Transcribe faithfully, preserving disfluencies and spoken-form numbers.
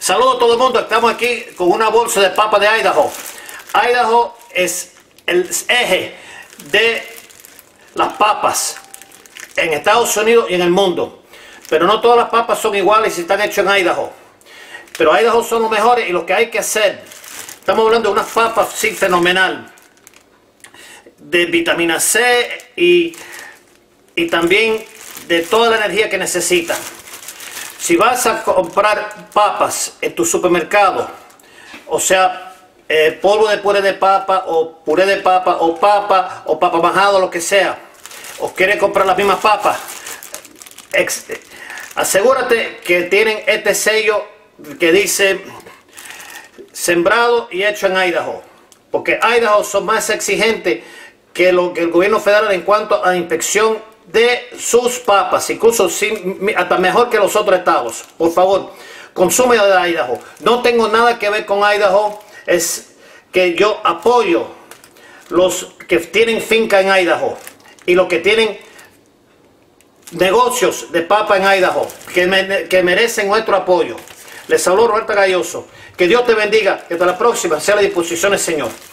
Saludos a todo el mundo, estamos aquí con una bolsa de papa de Idaho. Idaho es el eje de las papas en Estados Unidos y en el mundo. Pero no todas las papas son iguales y están hechas en Idaho. Pero Idaho son los mejores y lo que hay que hacer. Estamos hablando de unas papas sí, fenomenal. De vitamina C y, y también de toda la energía que necesitan. Si vas a comprar papas en tu supermercado, o sea, eh, polvo de puré de papa, o puré de papa, o papa, o papa majado, lo que sea, o quieres comprar las mismas papas, ex, asegúrate que tienen este sello que dice sembrado y hecho en Idaho, porque Idaho son más exigentes que lo que el gobierno federal en cuanto a la inspección de sus papas, incluso hasta mejor que los otros estados. Por favor, consume de Idaho. No tengo nada que ver con Idaho, es que yo apoyo los que tienen finca en Idaho y los que tienen negocios de papa en Idaho, que, me, que merecen nuestro apoyo. Les saludo Roberto Galloso. Que Dios te bendiga, que hasta la próxima sea la disposición del Señor.